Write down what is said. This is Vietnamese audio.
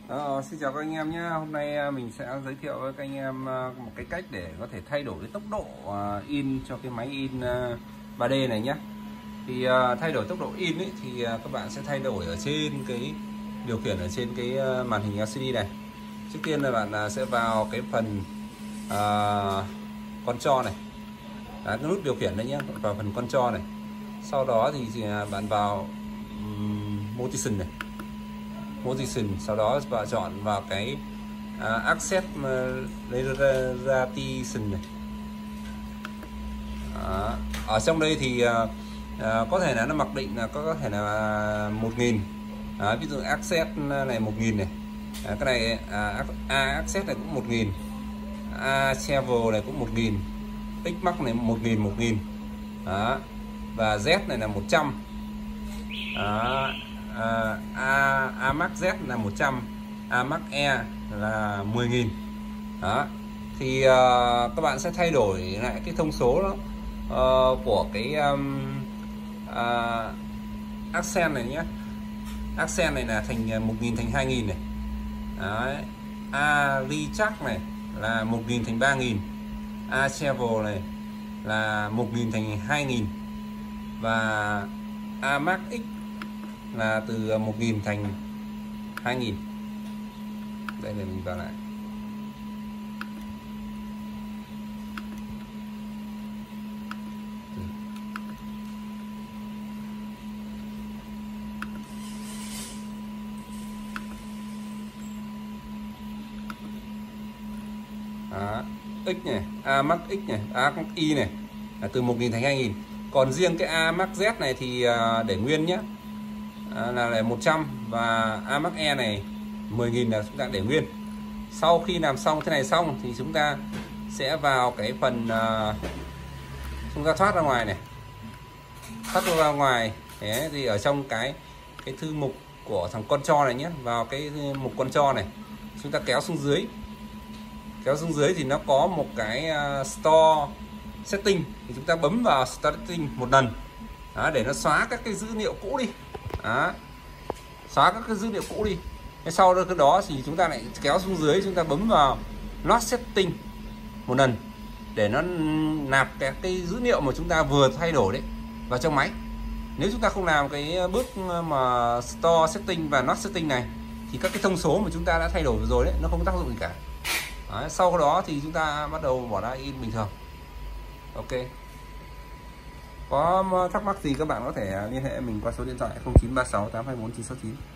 Xin chào các anh em nhé. Hôm nay mình sẽ giới thiệu với các anh em một cái cách để có thể thay đổi cái tốc độ in cho cái máy in 3D này nhé. Thì thay đổi tốc độ in ấy, thì các bạn sẽ thay đổi ở trên cái điều khiển ở trên cái màn hình LCD này. Trước tiên là bạn sẽ vào cái phần control này. Đấy, cái nút điều khiển đây nhé, vào phần control này. Sau đó thì bạn vào Motion này. Sau đó bạn chọn vào cái Access Radiation này. Ở trong đây thì có thể là nó mặc định là có thể là 1000. Ví dụ Access này 1000 này. Cái này Access này cũng 1000, Travel này cũng 1000, Xmax này 1000. Và Z này là 100. Amax Z là 100, Amax E là 10.000. Thì các bạn sẽ thay đổi lại cái thông số đó của cái accent này nhé. Accent này là thành 1000 thành 2000 này. Đấy. Recharge này là 1000 thành 3000, Travel này là 1000 thành 2000 và Amax X là từ 1000 thành 2000. Đây là mình vào lại. X này, Amax X này, Amax Y này là từ 1000 thành 2000. Còn riêng cái Amax Z này thì để nguyên nhé, là 100 và Amax E này 10.000 là chúng ta để nguyên. Sau khi làm xong thế này xong thì chúng ta sẽ vào cái phần chúng ta thoát ra ngoài này, thoát ra ngoài. Thế thì ở trong cái thư mục của thằng control này nhé, vào cái mục control này chúng ta kéo xuống dưới thì nó có một cái store setting, thì chúng ta bấm vào store setting một lần để nó xóa các cái dữ liệu cũ đi. Xóa các cái dữ liệu cũ đi. Sau đó thì chúng ta lại kéo xuống dưới, chúng ta bấm vào load setting một lần để nó nạp cái dữ liệu mà chúng ta vừa thay đổi đấy vào trong máy. Nếu chúng ta không làm cái bước mà store setting và load setting này thì các cái thông số mà chúng ta đã thay đổi vừa rồi đấy nó không có tác dụng gì cả. Đấy, sau đó thì chúng ta bắt đầu bỏ ra in bình thường. Ok. Có thắc mắc gì các bạn có thể liên hệ mình qua số điện thoại 0936 824 969.